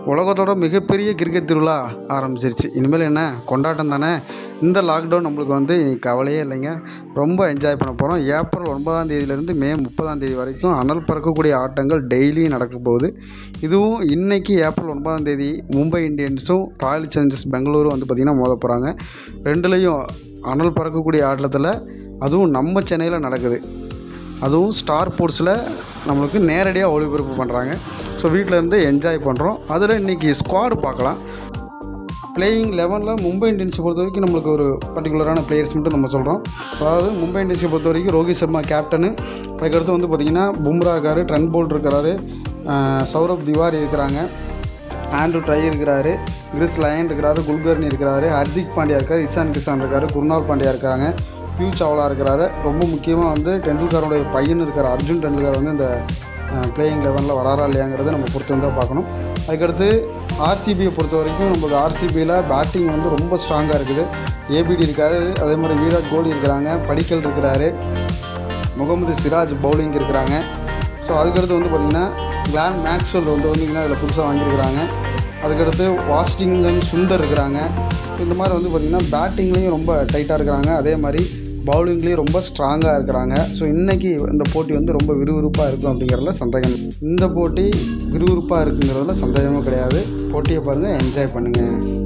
உலகத்தோட மிகப்பெரிய கிரிக்கெட் திருவிழா ஆரம்பிச்சிருச்சு. இனிமேல் என்ன கொண்டாட்டம் தானே. இந்த லாக்டவுன் நம்மளுக்கு வந்து கவலையே இல்லைங்க. ரொம்ப என்ஜாய் பண்ண போகிறோம். ஏப்ரல் 9ஆம் தேதியிலேருந்து மே 30ஆம் தேதி வரைக்கும் அனல் பறக்கக்கூடிய ஆட்டங்கள் டெய்லியும் நடக்க போகுது. இதுவும் இன்றைக்கி ஏப்ரல் 9ஆம் தேதி மும்பை இந்தியன்ஸும் ராயல் சேலஞ்சர்ஸ் பெங்களூரும் வந்து பார்த்திங்கன்னா மோத போகிறாங்க. ரெண்டுலேயும் அனல் பறக்கக்கூடிய ஆட்டத்தில் அதுவும் நம்ம சென்னையில் நடக்குது. அதுவும் ஸ்டார் ஸ்போர்ட்ஸில் நம்மளுக்கு நேரடியாக ஒளிபரப்பு பண்ணுறாங்க. ஸோ வீட்டிலேருந்து என்ஜாய் பண்ணுறோம். அதில் இன்றைக்கி ஸ்குவாடு பார்க்கலாம். பிளேயிங் 11 மும்பை இந்தியன்ஸை பொறுத்த வரைக்கும் நம்மளுக்கு ஒரு பர்டிகுலரான பிளேயர்ஸ் மட்டும் நம்ம சொல்கிறோம். அதாவது மும்பை இந்தியன்ஸை பொறுத்த வரைக்கும் ரோஹித் சர்மா கேப்டனு, அதுக்கடுத்து வந்து பார்த்திங்கன்னா பும்ரா இருக்கார், ட்ரெண்ட் போல்ட் இருக்கிறாரு, சௌரப் திவாரி இருக்கிறாங்க, ஆண்ட்ரூ ட்ரை இருக்கிறாரு, கிறிஸ் லயன் இருக்கிறாரு, குல்கர்னி இருக்கிறாரு, ஹர்திக் பாண்டியா இருக்கார், இஷான் கிஷான் இருக்கார், குர்னால் பாண்டியா இருக்காங்க, பியூ சாவ்லா இருக்கிறாரு. ரொம்ப முக்கியமாக வந்து டெண்டுல்கருடைய பையன் இருக்கிற அர்ஜுன் டெண்டுல்கர் வந்து இந்த பிளேயிங் 11 வராரா இல்லையாங்கிறத நம்ம பொறுத்து வந்து பார்க்கணும். அதுக்கடுத்து ஆர்சிபியை பொறுத்த வரைக்கும் நம்மளுக்கு ஆர்சிபியில் பேட்டிங் வந்து ரொம்ப ஸ்ட்ராங்காக இருக்குது. ஏபிடி இருக்கார், அதே மாதிரி விராட் கோலி இருக்கிறாங்க, படிக்கல் இருக்கிறாரு, முகமது சிராஜ் பவுலிங் இருக்கிறாங்க. ஸோ அதுக்கடுத்து வந்து பார்த்திங்கன்னா கிளான் மேக்ஸ்வெல் வந்து வந்திங்கன்னா இதில் புதுசாக வாங்கியிருக்கிறாங்க. அதுக்கடுத்து வாஷிங்டன் சுந்தர் இருக்கிறாங்க. இந்த மாதிரி வந்து பார்த்திங்கன்னா பேட்டிங்லேயும் ரொம்ப டைட்டாக இருக்கிறாங்க, அதே மாதிரி பவுலிங்லேயும் ரொம்ப ஸ்ட்ராங்காக இருக்கிறாங்க. ஸோ இன்றைக்கி இந்த போட்டி வந்து ரொம்ப விறுவிறுப்பாக இருக்கும் அப்படிங்கிறதுல சந்தேகம். இந்த போட்டி விறுவிறுப்பாக இருக்குங்கிறதுல சந்தேகமும் கிடையாது. போட்டியை பாருங்கள், என்ஜாய் பண்ணுங்கள்.